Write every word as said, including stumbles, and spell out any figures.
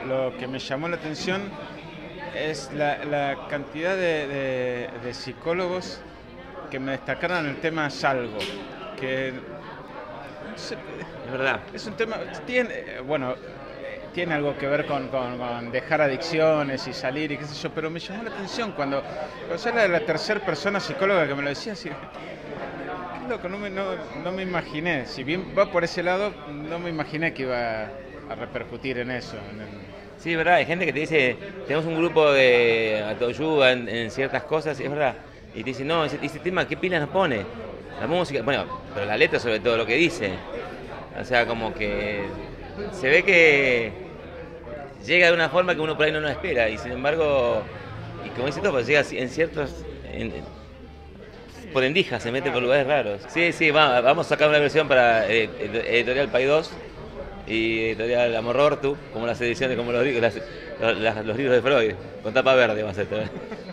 lo que me llamó la atención es la, la cantidad de, de, de psicólogos que me destacaron el tema Salgo, que es verdad. Es un tema, tiene, bueno, tiene algo que ver con, con, con dejar adicciones y salir y qué sé yo, pero me llamó la atención cuando, cuando era la tercera persona psicóloga que me lo decía, así, qué loco, no me, no, no me imaginé, si bien va por ese lado, no me imaginé que iba a repercutir en eso. En el... Sí, es verdad, hay gente que te dice, tenemos un grupo de autoayuda en, en ciertas cosas, es verdad, y te dice, no, ese, ese tema, ¿qué pilas nos pone? La música, bueno, pero la letra sobre todo lo que dice, o sea, como que se ve que llega de una forma que uno por ahí no nos espera, y sin embargo, y como dice todo, pues llega en ciertos... En, por endijas, se mete por lugares raros. Sí, sí, va, vamos a sacar una versión para eh, Editorial Pay dos y Editorial Amor Ortu, como las ediciones, como los, las, los, los libros de Freud, con tapa verde va a ser.